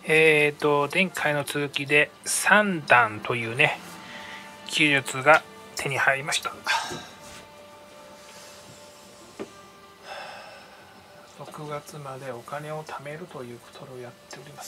前回の続きで三段というね技術が手に入りました。6月までお金を貯めるということをやっております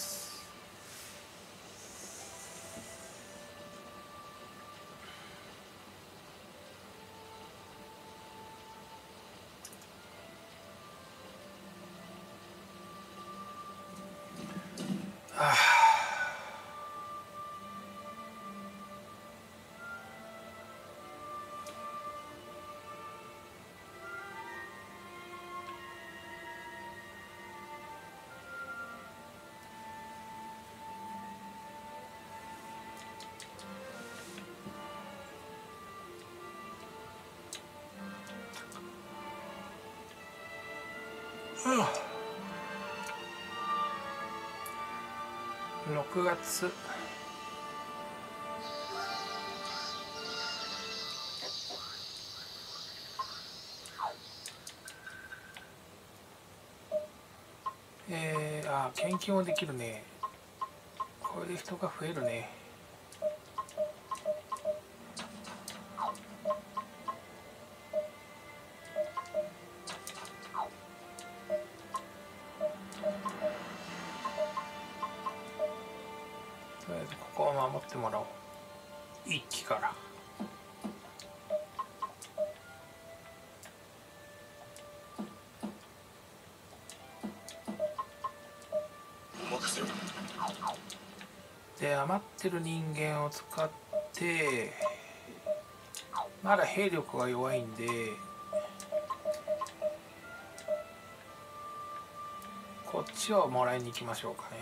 。6月研究もできるね。これで人が増えるね。とりあえずここを守ってもらおう。一機からで余ってる人間を使ってまだ兵力が弱いんでこっちをもらいに行きましょうかね。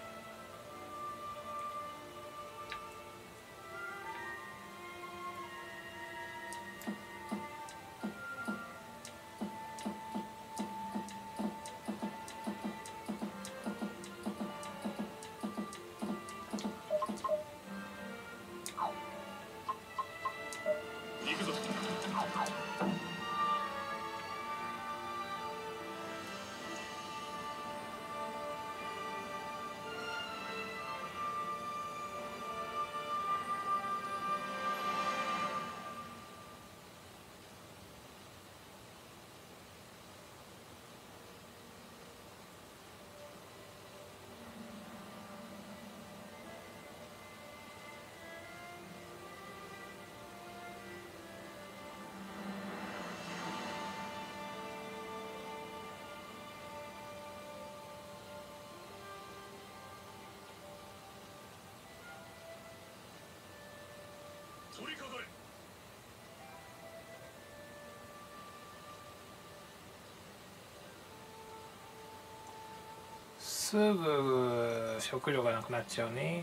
すぐ食料がなくなっちゃうね。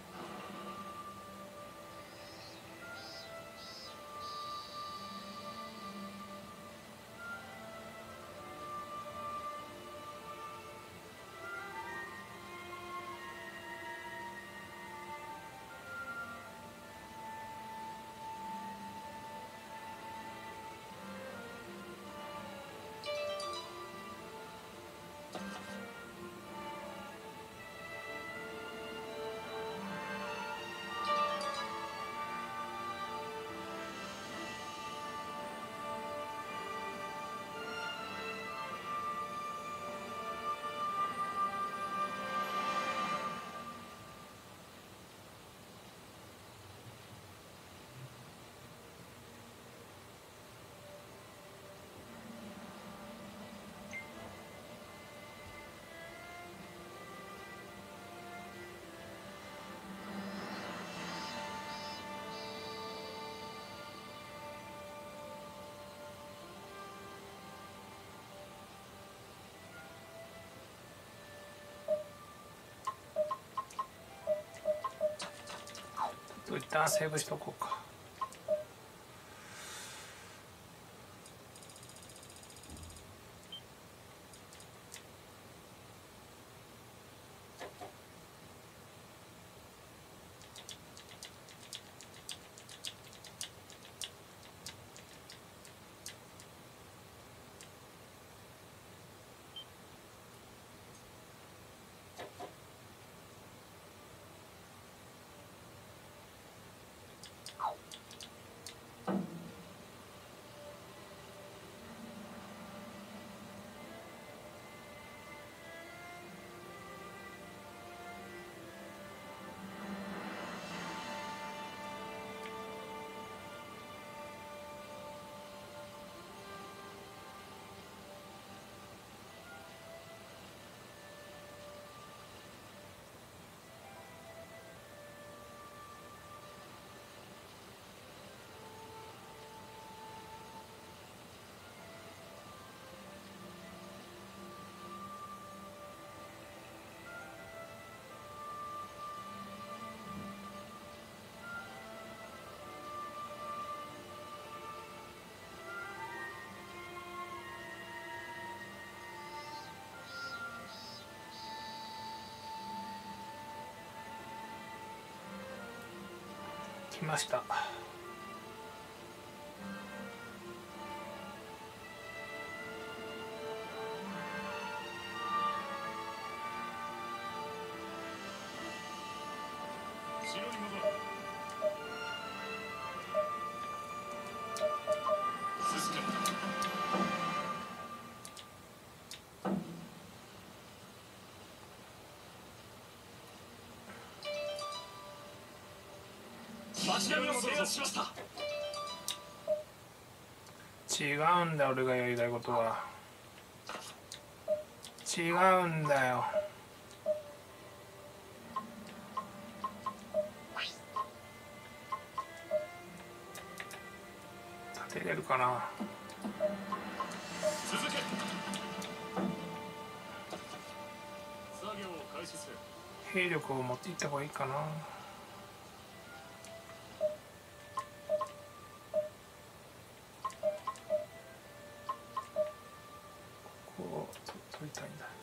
一旦セーブしとこうか。 来ました。 町並みを制圧しました。 違うんだ、俺がやりたいことは。違うんだよ。立てれるかな。 続け。作業を開始する。 兵力を持っていった方がいいかな。ここを取りたいんだ。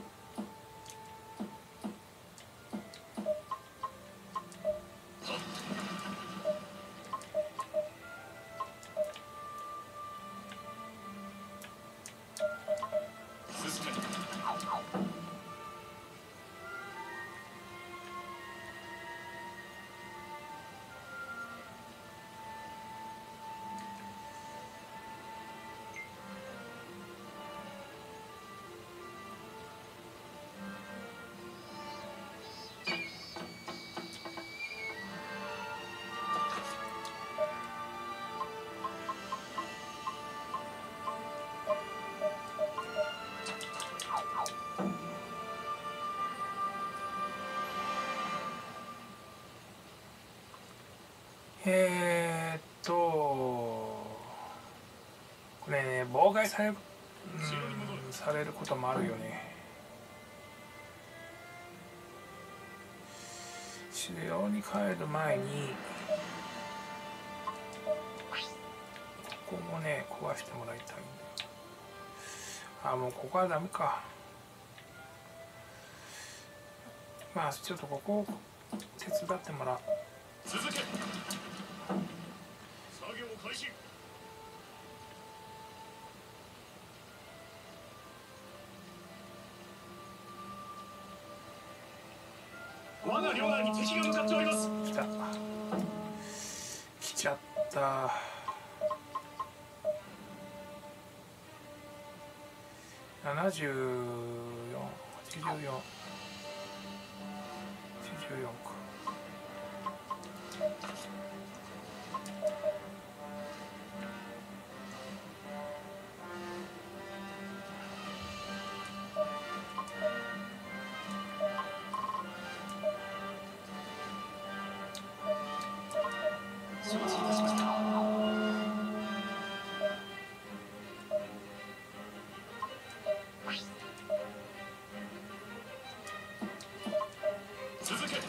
これね、妨害されることもあるよね。城に帰る前にここもね壊してもらいたいんで。あ、もうここはダメか。まあちょっとここを手伝ってもらう。 続け。作業開始。我が領内に敵が向かっております。 来た。来ちゃった。74、84、84か。 承知いたしました。続け。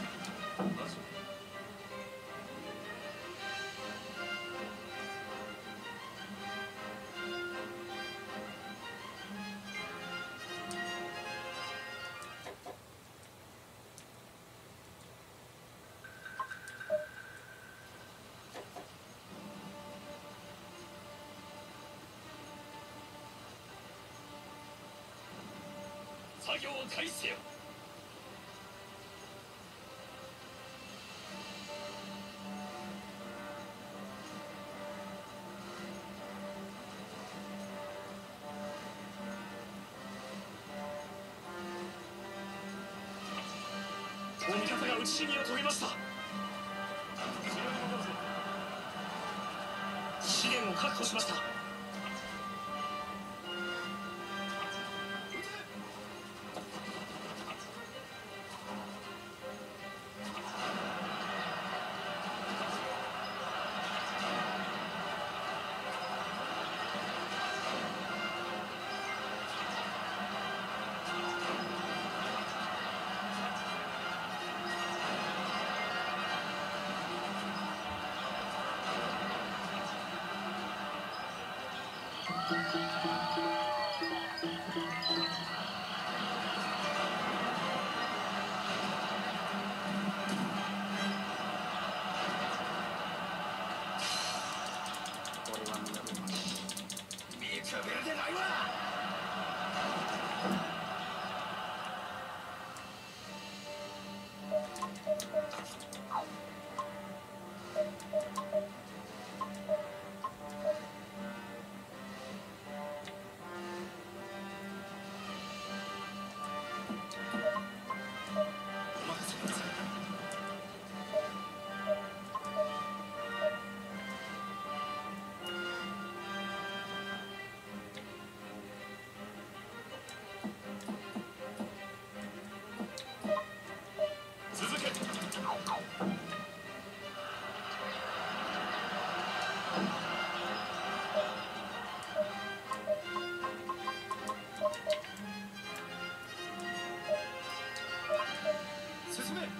作業を開始せよ。味方が討ち死にを遂げました。資源を確保しました。 見くびるでないわ。お任せください。続け。進め。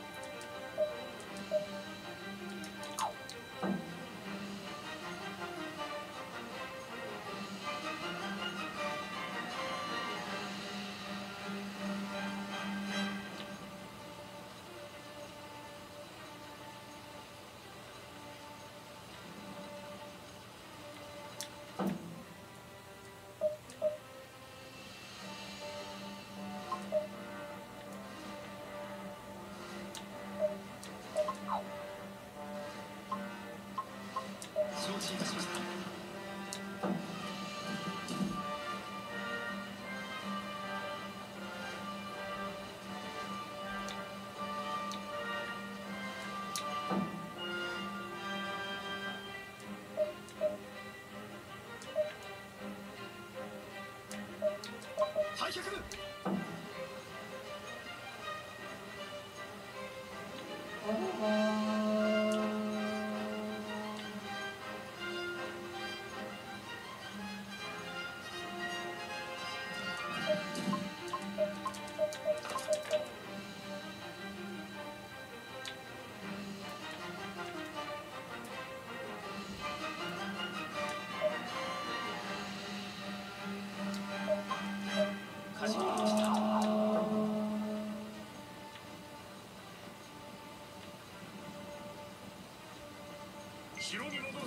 承知いたしました。退却。かしこまりました。城に戻るぞ。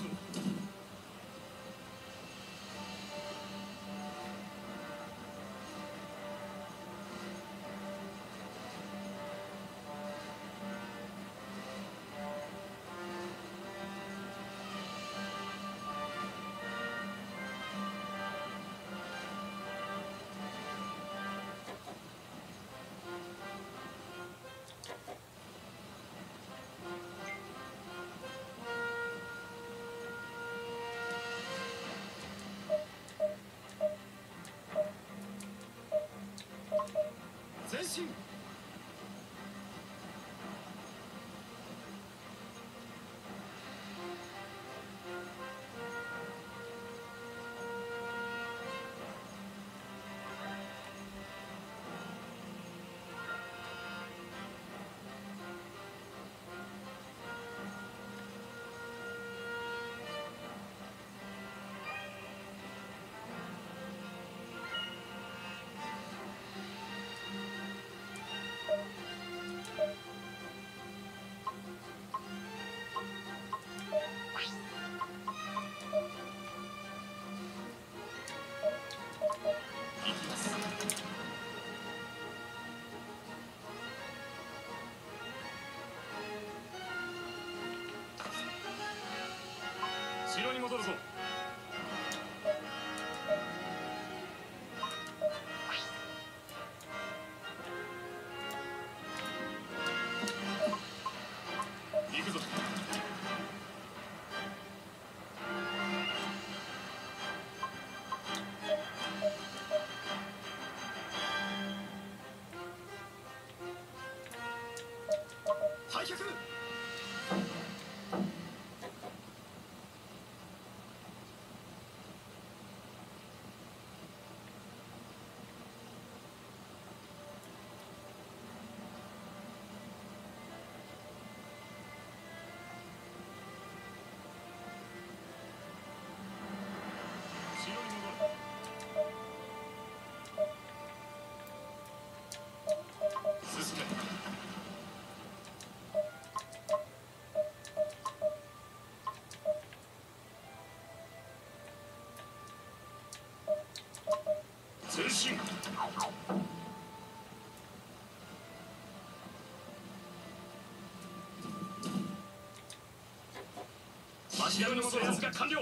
足並みの制圧が完了。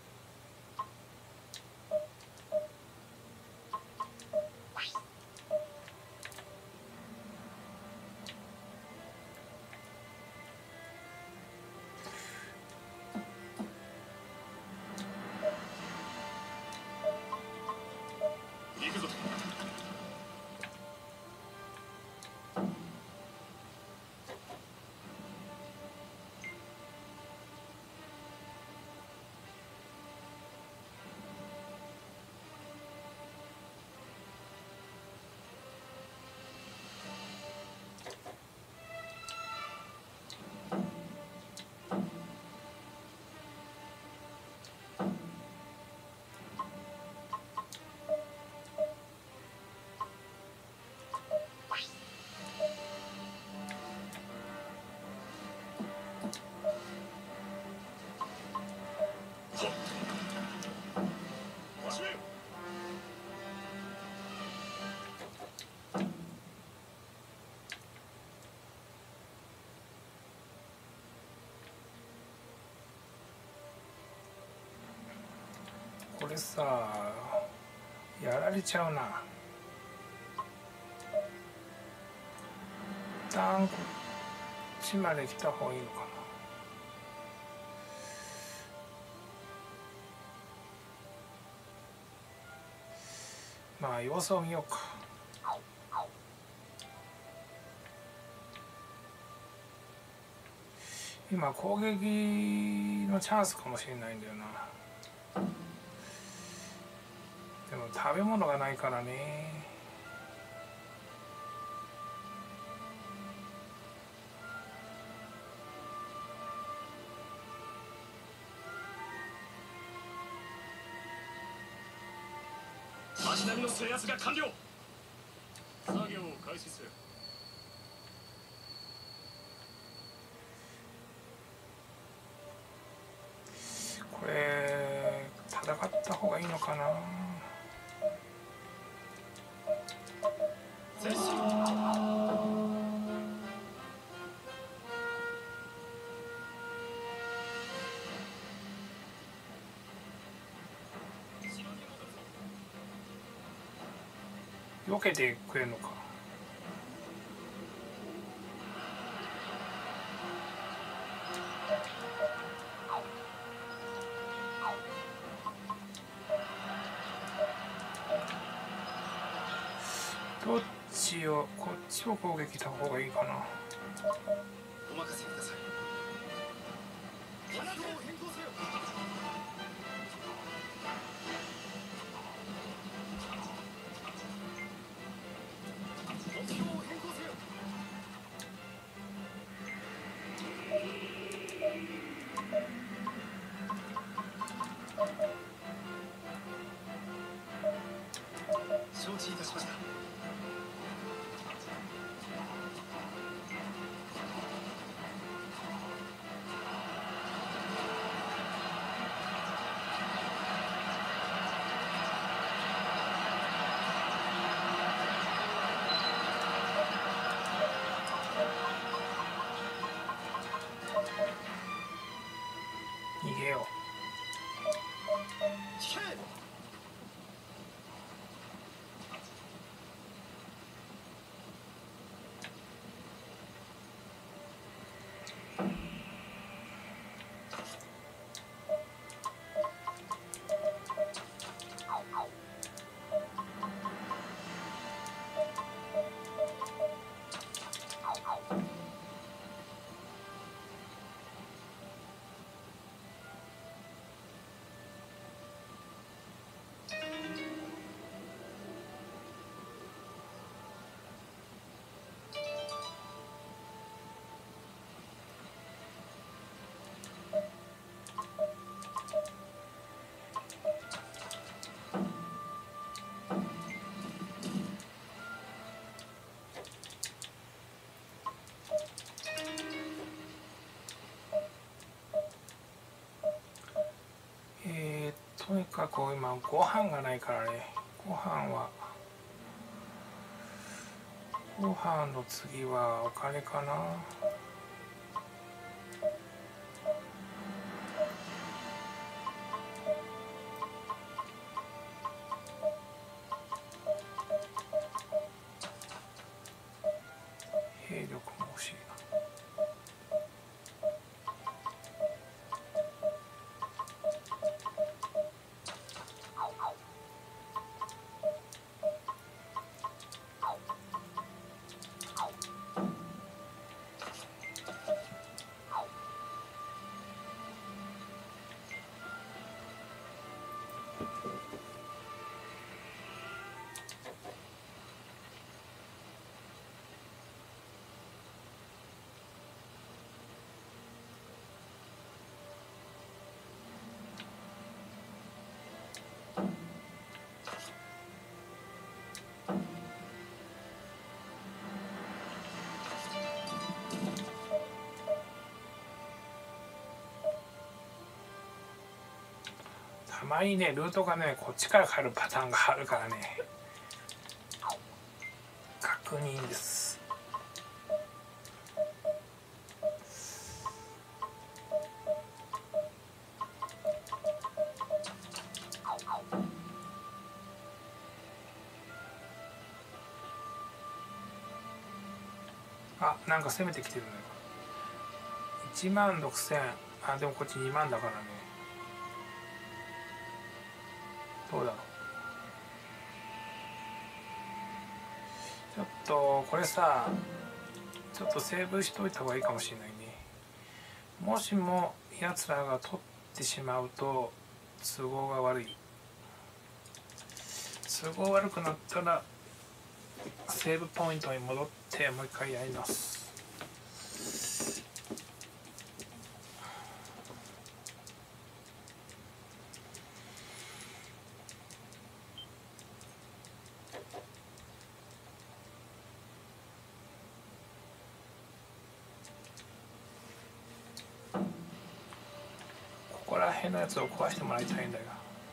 行くぞ。 これさやられちゃうな。一旦こっちまで来た方がいいのかな。まあ様子を見ようか。今攻撃のチャンスかもしれないんだよな。でも食べ物がないからね。 足並みの制圧が完了。作業を開始する。 これ戦った方がいいのかな。 前進。 避けてくれるのか。どっちをこっちを攻撃した方がいいかな。 お任せください。方向を変更せよ。目標を変更せよ。承知いたしました。 逃げよ聞け。 とにかく今ご飯がないからね。ご飯の次はお金かな。 兵力も欲しいな。たまにねルートがねこっちから帰るパターンがあるからね確認です。あ、なんか攻めてきてるね。16,000。あ、でもこっち2万だからね。どうだろう。ちょっとこれさ、ちょっとセーブしといた方がいいかもしれないね。もしもやつらが取ってしまうと都合が悪い。都合悪くなったらセーブポイントに戻ってもう一回やります。ここら辺のやつを壊してもらいたいんだよ。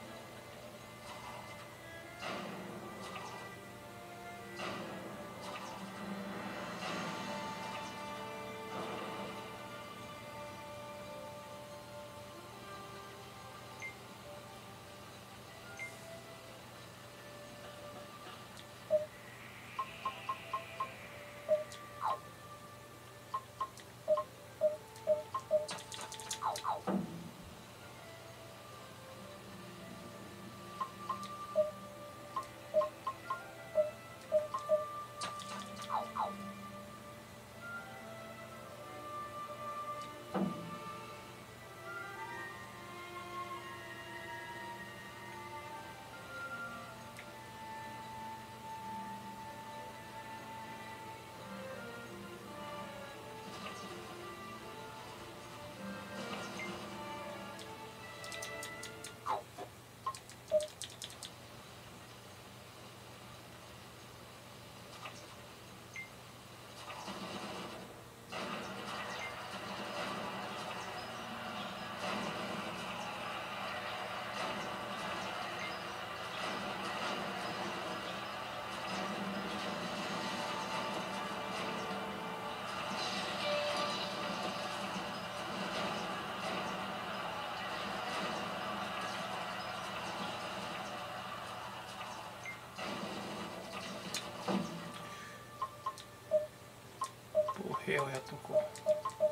歩兵をやっとこう。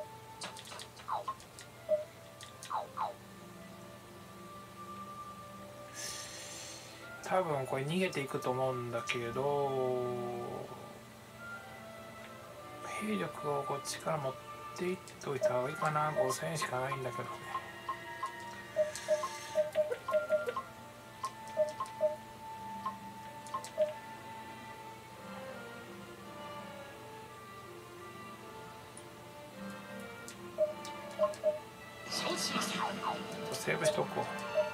多分これ逃げていくと思うんだけど、兵力をこっちから持っていっといた方がいいかな。5,000しかないんだけどね。セーブしとこう。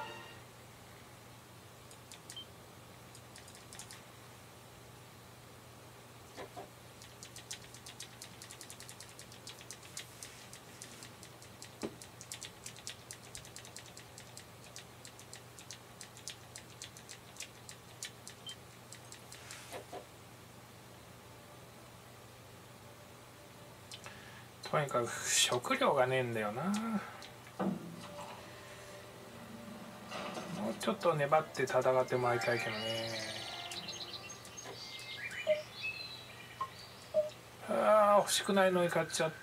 とにかく食料がねえんだよな。もうちょっと粘って戦ってもらいたいけどね。ああ、 欲しくないのに買っちゃった。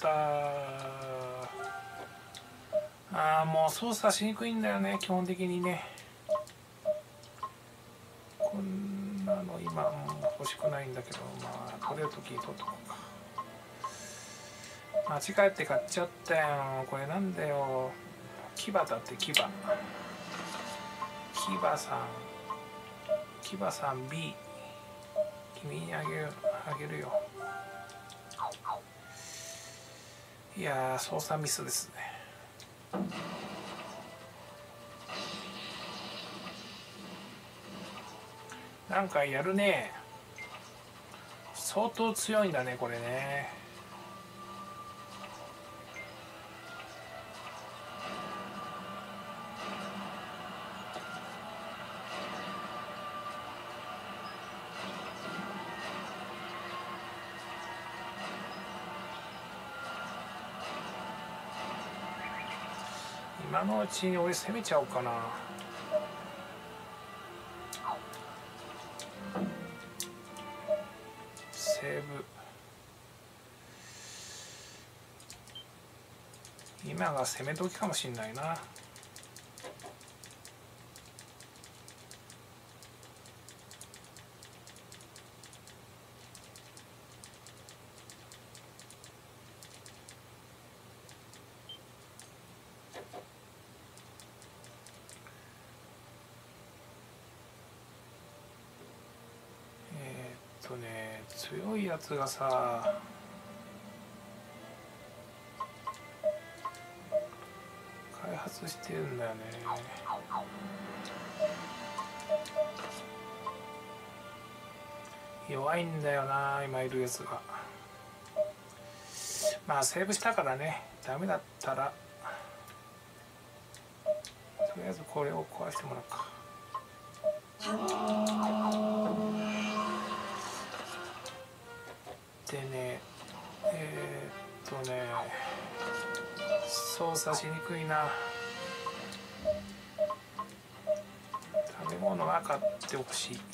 もう操作しにくいんだよね、基本的にね。こんなの今欲しくないんだけど、まあ取れる時に取っとこうか。間違えて買っちゃったよ。これなんだよ。キバだって、キバさん B 君にあげるよ。いやー、操作ミスですね。なんかやるね。相当強いんだね、これね。今のうちに俺攻めちゃおうかな。セーブ。今が攻め時かもしんないな。強いやつがさ、開発してるんだよね。弱いんだよな、今いるやつが。まあセーブしたからね、ダメだったらとりあえずこれを壊してもらうか。でね、操作しにくいな。食べ物は買ってほしい。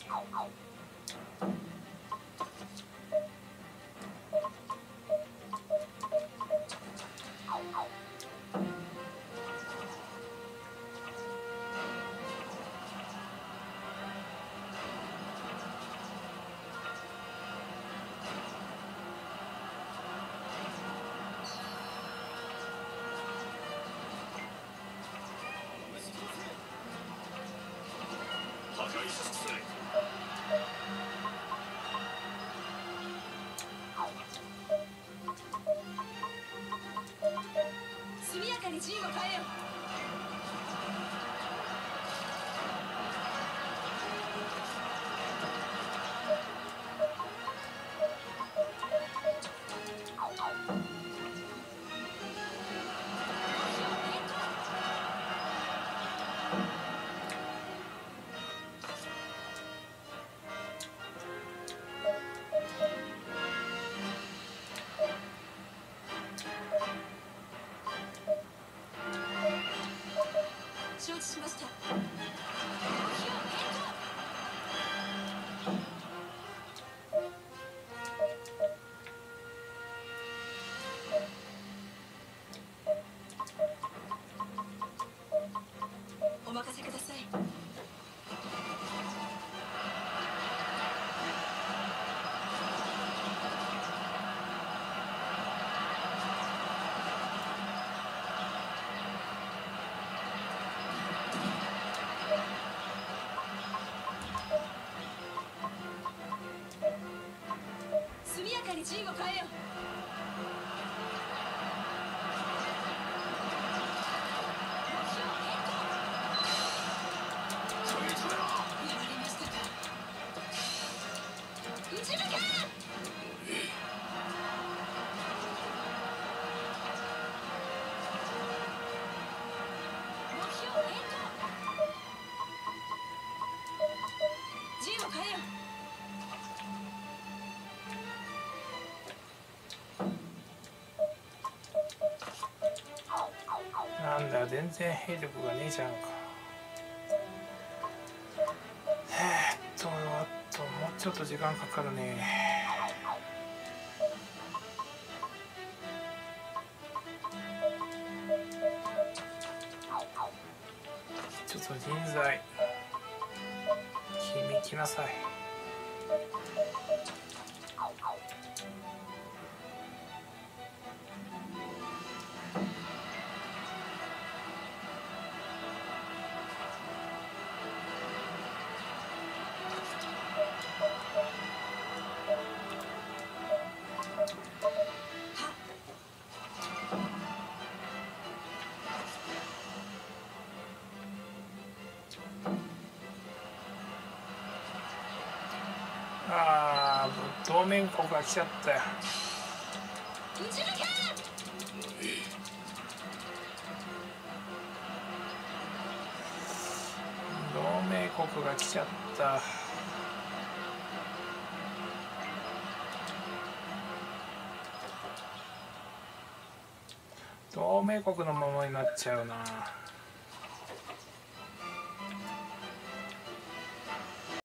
速やかに陣を変えよ。承知しました。お任せください。速やかに陣を変えよ。やられましたか。撃ち抜け。目標変更。陣を変えよ。 なんだよ、全然兵力がねえじゃんか。あともうちょっと時間かかるね。 一つの人材君来なさい。ああ、同盟国が来ちゃったよ。 撃ち抜け。 同盟国が来ちゃった。同盟国のままになっちゃうな。